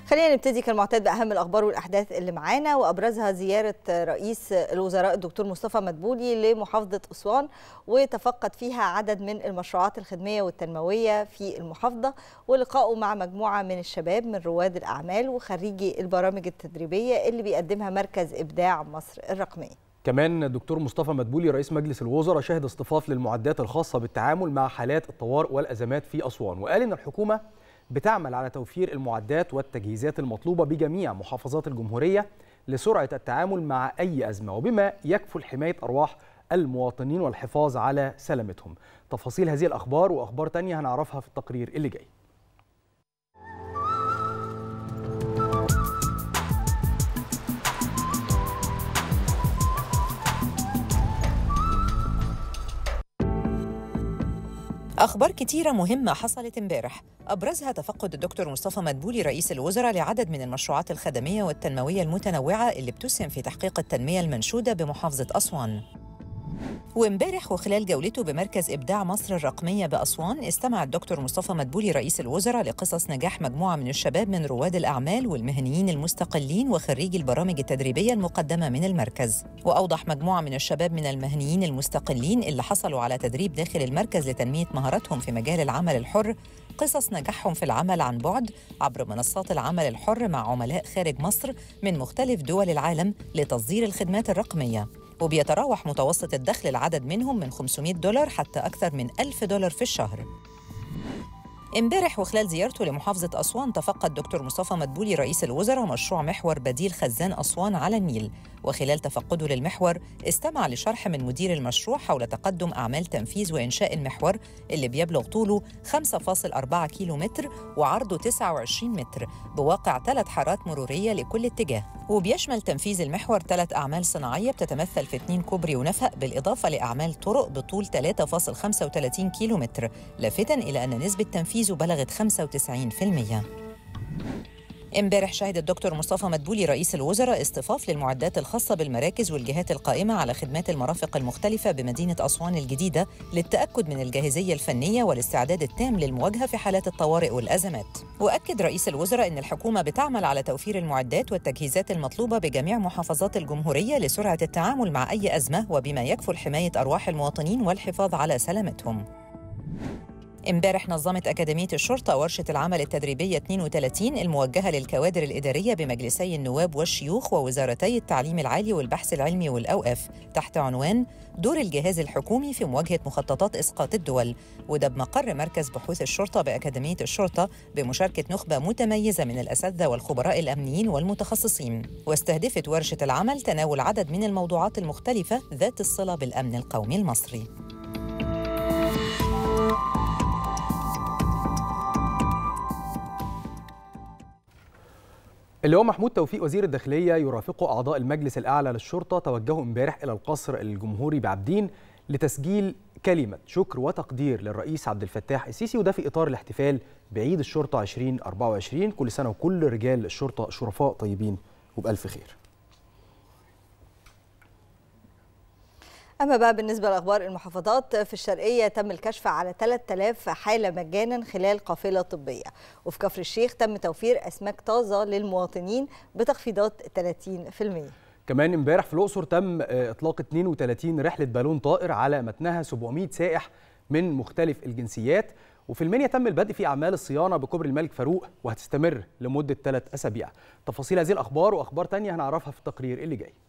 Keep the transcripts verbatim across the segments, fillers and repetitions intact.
خلينا نبتدي كالمعتاد بأهم الأخبار والأحداث اللي معانا، وأبرزها زيارة رئيس الوزراء الدكتور مصطفى مدبولي لمحافظة أسوان، وتفقد فيها عدد من المشروعات الخدمية والتنموية في المحافظة، ولقائه مع مجموعة من الشباب من رواد الأعمال وخريجي البرامج التدريبية اللي بيقدمها مركز إبداع مصر الرقمية. كمان الدكتور مصطفى مدبولي رئيس مجلس الوزراء شهد اصطفاف للمعدات الخاصة بالتعامل مع حالات الطوارئ والأزمات في أسوان، وقال إن الحكومة بتعمل على توفير المعدات والتجهيزات المطلوبة بجميع محافظات الجمهورية لسرعة التعامل مع أي أزمة، وبما يكفل حماية أرواح المواطنين والحفاظ على سلامتهم. تفاصيل هذه الأخبار وأخبار تانية هنعرفها في التقرير اللي جاي. أخبار كتيرة مهمة حصلت امبارح، أبرزها تفقد الدكتور مصطفى مدبولي رئيس الوزراء لعدد من المشروعات الخدمية والتنموية المتنوعة اللي بتسهم في تحقيق التنمية المنشودة بمحافظة أسوان. وامبارح وخلال جولته بمركز إبداع مصر الرقمية بأسوان، استمع الدكتور مصطفى مدبولي رئيس الوزراء لقصص نجاح مجموعة من الشباب من رواد الأعمال والمهنيين المستقلين وخريجي البرامج التدريبية المقدمة من المركز. وأوضح مجموعة من الشباب من المهنيين المستقلين اللي حصلوا على تدريب داخل المركز لتنمية مهاراتهم في مجال العمل الحر قصص نجاحهم في العمل عن بعد عبر منصات العمل الحر مع عملاء خارج مصر من مختلف دول العالم لتصدير الخدمات الرقمية، وبيتراوح متوسط الدخل العدد منهم من خمسمائة دولار حتى أكثر من ألف دولار في الشهر. امبارح وخلال زيارته لمحافظة أسوان، تفقد دكتور مصطفى مدبولي رئيس الوزراء مشروع محور بديل خزان أسوان على النيل، وخلال تفقده للمحور استمع لشرح من مدير المشروع حول تقدم أعمال تنفيذ وإنشاء المحور اللي بيبلغ طوله خمسة فاصلة أربعة كيلو متر وعرضه تسعة وعشرين متر بواقع ثلاث حارات مرورية لكل اتجاه، وبيشمل تنفيذ المحور ثلاث أعمال صناعية بتتمثل في اثنين كوبري ونفق بالإضافة لأعمال طرق بطول ثلاثة فاصلة خمسة وثلاثين كيلو متر، لافتاً إلى أن نسبة تنفيذه بلغت خمسة وتسعين بالمئة. امبارح شهد الدكتور مصطفى مدبولي رئيس الوزراء اصطفاف للمعدات الخاصة بالمراكز والجهات القائمة على خدمات المرافق المختلفة بمدينة أسوان الجديدة للتأكد من الجاهزية الفنية والاستعداد التام للمواجهة في حالات الطوارئ والأزمات. وأكد رئيس الوزراء أن الحكومة بتعمل على توفير المعدات والتجهيزات المطلوبة بجميع محافظات الجمهورية لسرعة التعامل مع أي أزمة، وبما يكفل حماية أرواح المواطنين والحفاظ على سلامتهم. امبارح نظمت أكاديمية الشرطة ورشة العمل التدريبية اثنين وثلاثين الموجهة للكوادر الإدارية بمجلسي النواب والشيوخ ووزارتي التعليم العالي والبحث العلمي والأوقاف تحت عنوان دور الجهاز الحكومي في مواجهة مخططات إسقاط الدول، وده بمقر مركز بحوث الشرطة بأكاديمية الشرطة بمشاركة نخبة متميزة من الأساتذة والخبراء الأمنيين والمتخصصين. واستهدفت ورشة العمل تناول عدد من الموضوعات المختلفة ذات الصلة بالأمن القومي المصري. اللي هو محمود توفيق وزير الداخلية يرافقه أعضاء المجلس الأعلى للشرطة توجهوا امبارح إلى القصر الجمهوري بعابدين لتسجيل كلمة شكر وتقدير للرئيس عبد الفتاح السيسي، وده في إطار الاحتفال بعيد الشرطة ألفين وأربعة وعشرين. كل سنة وكل رجال الشرطة شرفاء طيبين وبألف خير. أما بقى بالنسبة لأخبار المحافظات، في الشرقية تم الكشف على ثلاثة آلاف حالة مجانا خلال قافلة طبية، وفي كفر الشيخ تم توفير أسماك طازة للمواطنين بتخفيضات ثلاثين بالمئة. كمان امبارح في الأقصر تم إطلاق اثنين وثلاثين رحلة بالون طائر على متنها سبعمائة سائح من مختلف الجنسيات، وفي المنيا تم البدء في أعمال الصيانة بكوبري الملك فاروق وهتستمر لمدة ثلاث أسابيع. تفاصيل هذه الأخبار وأخبار تانية هنعرفها في التقرير اللي جاي.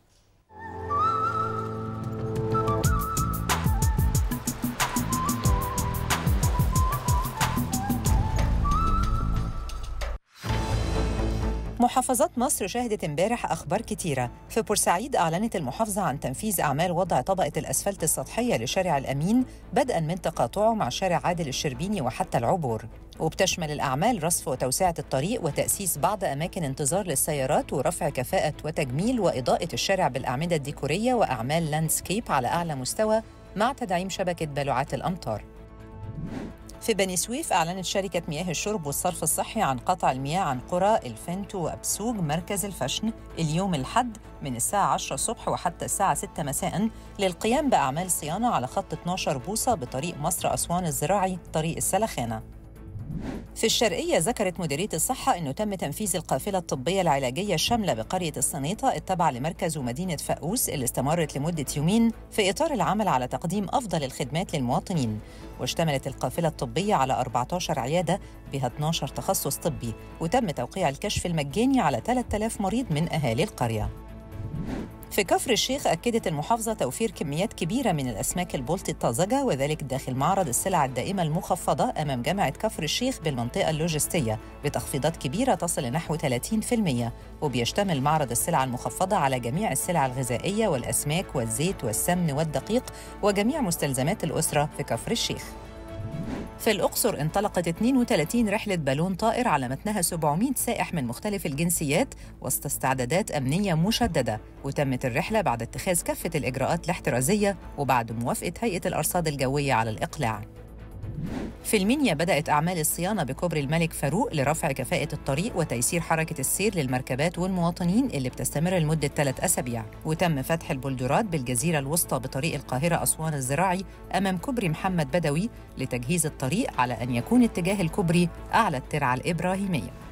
محافظات مصر شهدت امبارح أخبار كتيرة. في بورسعيد أعلنت المحافظة عن تنفيذ أعمال وضع طبقة الأسفلت السطحية لشارع الأمين بدءاً من تقاطعه مع شارع عادل الشربيني وحتى العبور، وبتشمل الأعمال رصف وتوسعة الطريق وتأسيس بعض أماكن انتظار للسيارات ورفع كفاءة وتجميل وإضاءة الشارع بالأعمدة الديكورية وأعمال لاندسكيب على أعلى مستوى مع تدعيم شبكة بلوعات الأمطار. في بني سويف أعلنت شركة مياه الشرب والصرف الصحي عن قطع المياه عن قرى الفنتو وأبسوق مركز الفشن اليوم الحد من الساعة عشرة الصبح وحتى الساعة ستة مساء للقيام بأعمال صيانة على خط اثناشر بوصة بطريق مصر أسوان الزراعي طريق السلخانة. في الشرقية ذكرت مديرية الصحة أنه تم تنفيذ القافلة الطبية العلاجية الشاملة بقرية السنيطة التابعة لمركز ومدينة فاقوس اللي استمرت لمدة يومين في إطار العمل على تقديم أفضل الخدمات للمواطنين. واشتملت القافلة الطبية على أربعة عشر عيادة بها اثني عشر تخصص طبي، وتم توقيع الكشف المجاني على ثلاثة آلاف مريض من أهالي القرية. في كفر الشيخ أكدت المحافظة توفير كميات كبيرة من الأسماك البلطي الطازجة، وذلك داخل معرض السلع الدائمة المخفضة أمام جامعة كفر الشيخ بالمنطقة اللوجستية بتخفيضات كبيرة تصل لنحو ثلاثين بالمئة، وبيشتمل معرض السلع المخفضة على جميع السلع الغذائية والأسماك والزيت والسمن والدقيق وجميع مستلزمات الأسرة في كفر الشيخ. في الأقصر انطلقت اثنين وثلاثين رحلة بالون طائر على متنها سبعمائة سائح من مختلف الجنسيات وسط استعدادات أمنية مشددة، وتمت الرحلة بعد اتخاذ كافة الإجراءات الاحترازية وبعد موافقة هيئة الأرصاد الجوية على الإقلاع. في المنيا بدأت أعمال الصيانة بكوبري الملك فاروق لرفع كفاءة الطريق وتيسير حركة السير للمركبات والمواطنين اللي بتستمر لمدة ثلاث أسابيع، وتم فتح البلدورات بالجزيرة الوسطى بطريق القاهرة أسوان الزراعي أمام كوبري محمد بدوي لتجهيز الطريق على أن يكون اتجاه الكوبري أعلى الترعة الإبراهيمية.